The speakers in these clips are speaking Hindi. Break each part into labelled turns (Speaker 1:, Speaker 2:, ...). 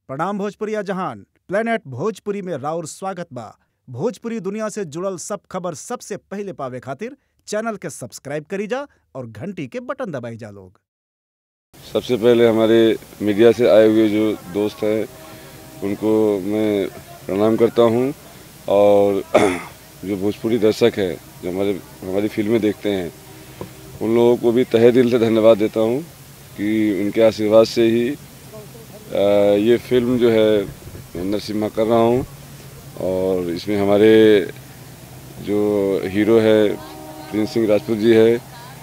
Speaker 1: प्रणाम भोजपुरिया जहान। प्लेनेट भोजपुरी में राउर स्वागत बा। भोजपुरी दुनिया से जुड़ल सब खबर सबसे पहले पावे खातिर चैनल के सब्सक्राइब करी जा और घंटी के बटन दबाई जा लोग।
Speaker 2: सबसे पहले हमारे मीडिया से आए हुए जो दोस्त हैं उनको मैं प्रणाम करता हूं और जो भोजपुरी दर्शक हैं जो हमारी फिल्में देखते हैं उन लोगों को भी तहे दिल से धन्यवाद देता हूं कि उनके आशीर्वाद से ही ये फिल्म जो है नरसिम्हा कर रहा हूं। और इसमें हमारे जो हीरो है प्रिंस सिंह राजपूत जी है,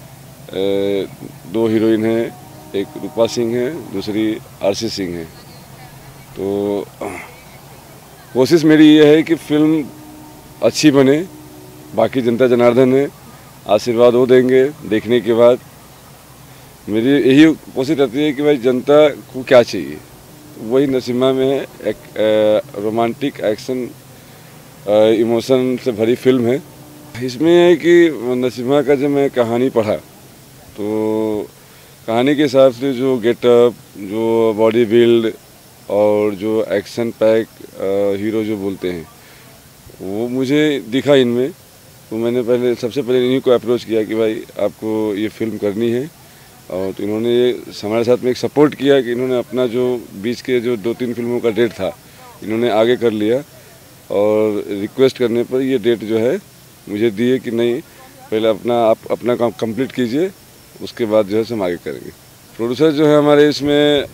Speaker 2: दो हीरोइन हैं, एक रूपा सिंह है, दूसरी आरसी सिंह है। तो कोशिश मेरी ये है कि फिल्म अच्छी बने। बाकी जनता जनार्दन है, आशीर्वाद वो देंगे। देखने के बाद मेरी यही कोशिश रहती है कि भाई जनता को क्या चाहिए, वही नरसिम्हा में है। एक रोमांटिक एक्शन इमोशन से भरी फिल्म है। इसमें है कि नरसिम्हा का जब मैं कहानी पढ़ा तो कहानी के हिसाब से जो गेटअप, जो बॉडी बिल्ड और जो एक्शन पैक हीरो जो बोलते हैं वो मुझे दिखा इनमें। तो मैंने सबसे पहले इन्हीं को अप्रोच किया कि भाई आपको ये फिल्म करनी है। और तो इन्होंने हमारे साथ में एक सपोर्ट किया कि इन्होंने अपना जो बीच के जो 2-3 फिल्मों का डेट था इन्होंने आगे कर लिया और रिक्वेस्ट करने पर ये डेट जो है मुझे दिए कि नहीं पहले आप अपना काम कंप्लीट कीजिए, उसके बाद जो है हम आगे करेंगे। प्रोड्यूसर जो है हमारे इसमें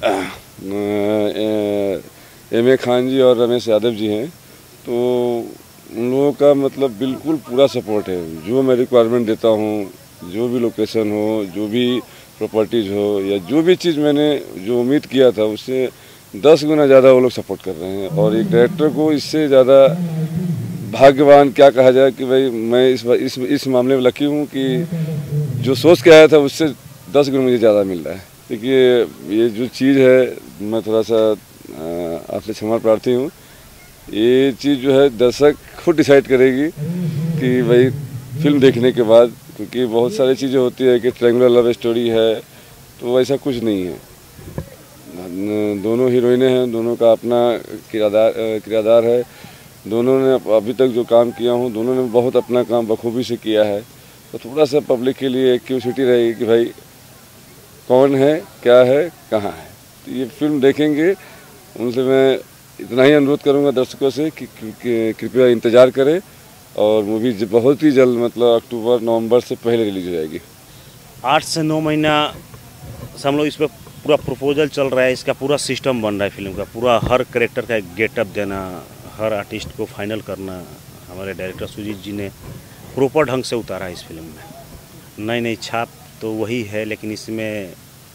Speaker 2: एम.ए. खान जी और रमेश यादव जी हैं। तो उन लोगों का मतलब बिल्कुल पूरा सपोर्ट है। जो मैं रिक्वायरमेंट देता हूँ, जो भी लोकेशन हो, जो भी प्रॉपर्टीज़ हो या जो भी चीज़ मैंने जो उम्मीद किया था उससे 10 गुना ज़्यादा वो लोग सपोर्ट कर रहे हैं। और एक डायरेक्टर को इससे ज़्यादा भाग्यवान क्या कहा जाए कि भाई मैं इस मामले में लकी हूँ कि जो सोच के आया था उससे 10 गुना मुझे ज़्यादा मिल रहा है। देखिए ये जो चीज़ है मैं थोड़ा सा आपसे क्षमा प्रार्थी हूँ। ये चीज़ जो है दर्शक खुद डिसाइड करेगी कि भाई फिल्म देखने के बाद, क्योंकि बहुत सारी चीज़ें होती है कि ट्रायंगुलर लव स्टोरी है, तो वैसा कुछ नहीं है। दोनों हीरोइनें हैं, दोनों का अपना किरदार है। दोनों ने अभी तक जो काम किया हूँ दोनों ने बहुत अपना काम बखूबी से किया है। तो थोड़ा सा पब्लिक के लिए एक क्यूरियोसिटी रहेगी कि भाई कौन है, क्या है, कहाँ है। तो ये फिल्म देखेंगे, उनसे मैं इतना ही अनुरोध करूँगा दर्शकों से कि कृपया इंतज़ार करें और मूवी बहुत ही जल्द मतलब अक्टूबर-नवंबर से पहले रिलीज हो जाएगी।
Speaker 3: 8 से 9 महीना से हम लोग इस पर पूरा प्रपोजल चल रहा है। इसका पूरा सिस्टम बन रहा है फिल्म का। पूरा हर कैरेक्टर का एक गेटअप देना, हर आर्टिस्ट को फाइनल करना हमारे डायरेक्टर सुजीत जी ने प्रॉपर ढंग से उतारा है इस फिल्म में। नई छाप तो वही है, लेकिन इसमें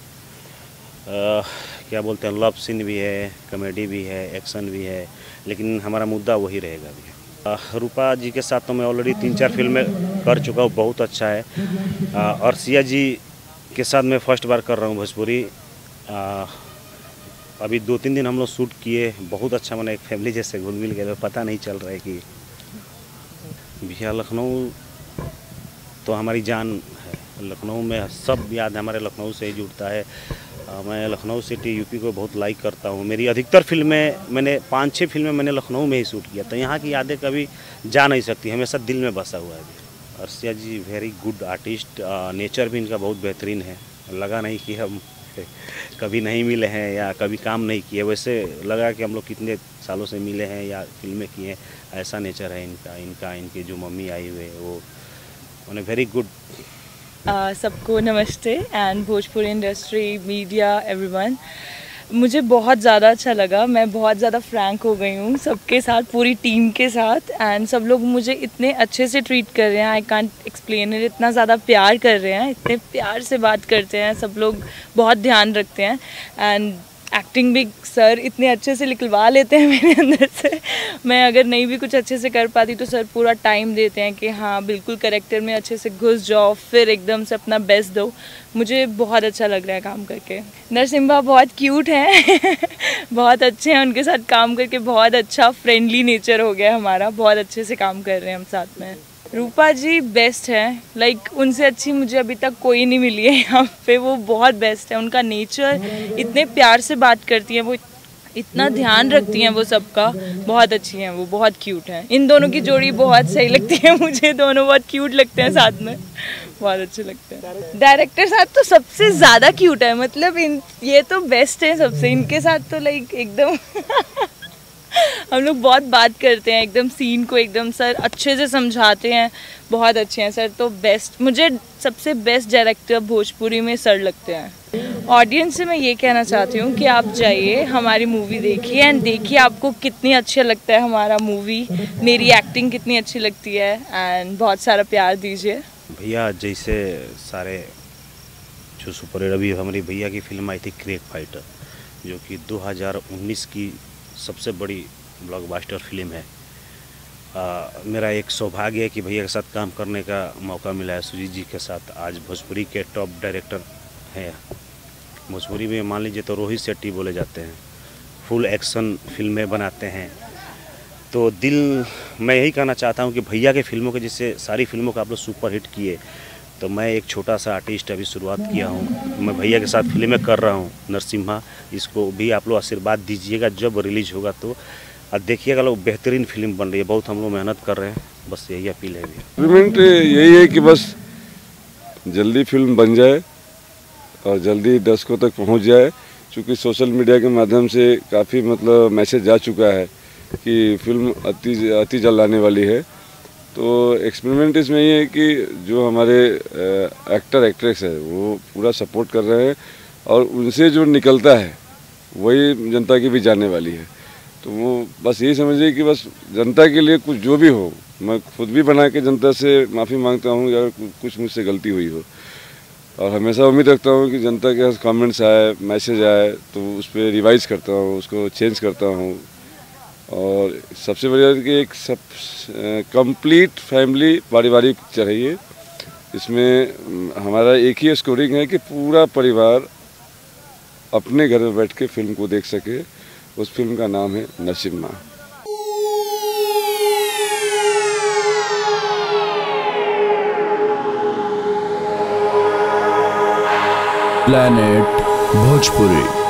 Speaker 3: क्या बोलते हैं, लव सीन भी है, कॉमेडी भी है, एक्शन भी है, लेकिन हमारा मुद्दा वही रहेगा भी। रूपा जी के साथ तो मैं ऑलरेडी 3-4 फिल्में कर चुका हूँ, बहुत अच्छा है। अर्सिया जी के साथ मैं फर्स्ट बार कर रहा हूँ भोजपुरी। अभी 2-3 दिन हम लोग शूट किए, बहुत अच्छा बना, एक फैमिली जैसे घुल मिल गए। पता नहीं चल रहा है कि भैया लखनऊ तो हमारी जान है। लखनऊ में सब याद हमारे लखनऊ से ही जुड़ता है। मैं लखनऊ सिटी यूपी को बहुत लाइक करता हूँ। मेरी अधिकतर फिल्में मैंने 5-6 फिल्में मैंने लखनऊ में ही शूट किया, तो यहाँ की यादें कभी जा नहीं सकती, हमेशा दिल में बसा हुआ है। Arsiya ji very good artist, nature भी इनका बहुत बेहतरीन है। लगा नहीं कि हम कभी नहीं मिले हैं या कभी काम नहीं किए, वैसे लगा कि हम लोग कितने सालों से मिले हैं या फिल्में किए हैं। ऐसा नेचर है इनका इनकी जो मम्मी आई हुए वो उन्हें वेरी गुड।
Speaker 4: सबको नमस्ते and Bhojpuri industry, media, everyone. मुझे बहुत ज़्यादा अच्छा लगा। मैं बहुत ज़्यादा फ्रैंक हो गई हूँ सबके साथ, पूरी टीम के साथ। एंड सब लोग मुझे इतने अच्छे से ट्रीट कर रहे हैं, आई कांट एक्सप्लेन इट। इतना ज़्यादा प्यार कर रहे हैं, इतने प्यार से बात करते हैं सब लोग, बहुत ध्यान रखते हैं। एंड एक्टिंग भी सर इतने अच्छे से निकलवा लेते हैं मेरे अंदर से। मैं अगर नहीं भी कुछ अच्छे से कर पाती तो सर पूरा टाइम देते हैं कि हाँ बिल्कुल कैरेक्टर में अच्छे से घुस जाओ, फिर एकदम से अपना बेस्ट दो। मुझे बहुत अच्छा लग रहा है काम करके। नरसिम्हा बहुत क्यूट हैं बहुत अच्छे हैं, उनके साथ काम करके बहुत अच्छा फ्रेंडली नेचर हो गया हमारा। बहुत अच्छे से काम कर रहे हैं हम साथ में। रूपा जी बेस्ट है, लाइक उनसे अच्छी मुझे अभी तक कोई नहीं मिली है यहाँ पे। वो बहुत बेस्ट है, उनका नेचर, इतने प्यार से बात करती हैं वो, इतना ध्यान रखती हैं वो सबका, बहुत अच्छी हैं वो, बहुत क्यूट हैं। इन दोनों की जोड़ी बहुत सही लगती है मुझे, दोनों बहुत क्यूट लगते हैं साथ में, बहुत अच्छे लगते हैं। डायरेक्टर साथ तो सबसे ज़्यादा क्यूट है, मतलब ये तो बेस्ट है सबसे, इनके साथ तो लाइक एकदम हम लोग बहुत बात करते हैं, एकदम सीन को एकदम सर अच्छे से समझाते हैं, बहुत अच्छे हैं सर। तो बेस्ट, मुझे सबसे बेस्ट डायरेक्टर भोजपुरी में सर लगते हैं। ऑडियंस से मैं ये कहना चाहती हूँ कि आप जाइए, हमारी मूवी देखिए एंड देखिए आपको कितनी अच्छा लगता है हमारा मूवी, मेरी एक्टिंग कितनी अच्छी लगती है, एंड बहुत सारा प्यार दीजिए।
Speaker 3: भैया जैसे सारे जो सुपर हीरो, अभी हमारी भैया की फिल्म आई थी क्रेक फाइटर, जो कि 2019 की सबसे बड़ी ब्लॉकबस्टर फिल्म है। मेरा एक सौभाग्य है कि भैया के साथ काम करने का मौका मिला है, सुजीत जी के साथ। आज भोजपुरी के टॉप डायरेक्टर हैं, भोजपुरी में मान लीजिए तो रोहित शेट्टी बोले जाते हैं, फुल एक्शन फिल्में बनाते हैं। तो दिल, मैं यही कहना चाहता हूँ कि भैया के फिल्मों के जैसे सारी फिल्मों को आप लोग सुपर हिट किए, तो मैं एक छोटा सा आर्टिस्ट अभी शुरुआत किया हूँ, मैं भैया के साथ फिल्में कर रहा हूँ, नरसिम्हा। इसको भी आप लोग आशीर्वाद दीजिएगा, जब रिलीज होगा तो देखिएगा लोग, बेहतरीन फिल्म बन रही है, बहुत हम लोग मेहनत कर रहे हैं, बस यही अपील है।
Speaker 2: एक्सपेरिमेंट यही है कि बस जल्दी फिल्म बन जाए और जल्दी दर्शकों तक पहुंच जाए, क्योंकि सोशल मीडिया के माध्यम से काफ़ी मतलब मैसेज जा चुका है कि फिल्म अति जल्द आने वाली है। तो एक्सपेरिमेंट इसमें ये है कि जो हमारे एक्टर एक्ट्रेस है वो पूरा सपोर्ट कर रहे हैं, और उनसे जो निकलता है वही जनता की भी जाने वाली है। तो वो बस यही समझिए कि बस जनता के लिए कुछ जो भी हो, मैं खुद भी बना के जनता से माफ़ी मांगता हूँ अगर कुछ मुझसे गलती हुई हो, और हमेशा उम्मीद रखता हूँ कि जनता के कमेंट्स आए, मैसेज आए तो उस पर रिवाइज़ करता हूँ, उसको चेंज करता हूँ। और सबसे बढ़िया कि एक कंप्लीट फैमिली पारिवारिक पिक्चर है ये। इसमें हमारा एक ही स्कोरिंग है कि पूरा परिवार अपने घर में बैठ के फिल्म को देख सके। उस फिल्म का नाम है नरसिम्हा।
Speaker 5: प्लैनेट भोजपुरी।